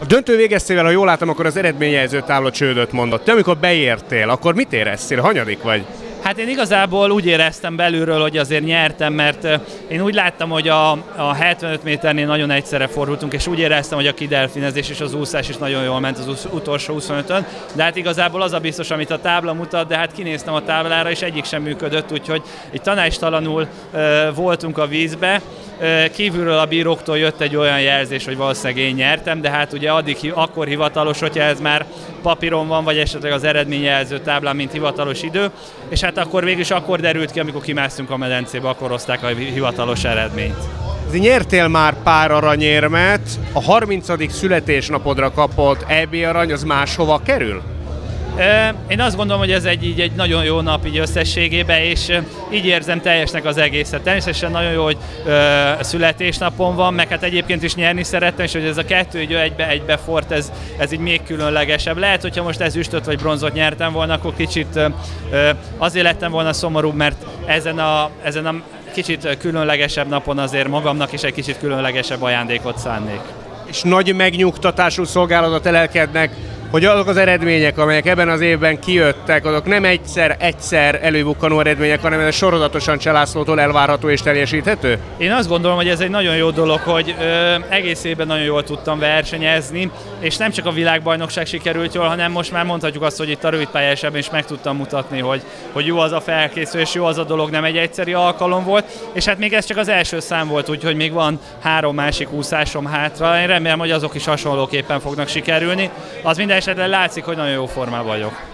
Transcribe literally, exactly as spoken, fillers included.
A döntő végeztével, ha jól látom, akkor az eredményjelző tábla csődöt mondott. Te amikor beértél, akkor mit éreztél? Hanyadik vagy? Hát én igazából úgy éreztem belülről, hogy azért nyertem, mert én úgy láttam, hogy a, a hetvenöt méternél nagyon egyszerre fordultunk, és úgy éreztem, hogy a kidelfinezés és az úszás is nagyon jól ment az utolsó huszonötön, de hát igazából az a biztos, amit a tábla mutat, de hát kinéztem a táblára, és egyik sem működött, úgyhogy itt tanácstalanul e, voltunk a vízbe. E, kívülről a bíróktól jött egy olyan jelzés, hogy valószínűleg én nyertem, de hát ugye addig akkor hivatalos, hogyha ez már papíron van, vagy esetleg az eredményjelző táblán, mint hivatalos idő, és hát akkor végül is akkor derült ki, amikor kimásztunk a medencébe, akkor hozták a hivatalos eredményt. Nyertél már pár aranyérmet, a harmincadik születésnapodra kapott é bé arany, az máshova kerül? Én azt gondolom, hogy ez egy, így egy nagyon jó nap így összességében, és így érzem teljesnek az egészet. Természetesen nagyon jó, hogy ö, születésnapom van, meg hát egyébként is nyerni szerettem, és hogy ez a kettő így egybe, egybe fort, ez, ez így még különlegesebb. Lehet, hogyha most ezüstöt vagy bronzot nyertem volna, akkor kicsit ö, azért lettem volna szomorúbb, mert ezen a, ezen a kicsit különlegesebb napon azért magamnak is egy kicsit különlegesebb ajándékot szánnék. És nagy megnyugtatású szolgálatot elkednek, hogy azok az eredmények, amelyek ebben az évben kijöttek, azok nem egyszer-egyszer előbukkanó eredmények, hanem ez sorozatosan Cselászlótól elvárható és teljesíthető? Én azt gondolom, hogy ez egy nagyon jó dolog, hogy ö, egész évben nagyon jól tudtam versenyezni, és nem csak a világbajnokság sikerült jól, hanem most már mondhatjuk azt, hogy itt a rövidpályásában is meg tudtam mutatni, hogy, hogy jó az a felkészülés, jó az a dolog, nem egy egyszeri alkalom volt, és hát még ez csak az első szám volt, úgyhogy még van három másik úszásom hátra. Én remélem, hogy azok is hasonlóképpen fognak sikerülni. Az minden esetben látszik, hogy nagyon jó formában vagyok.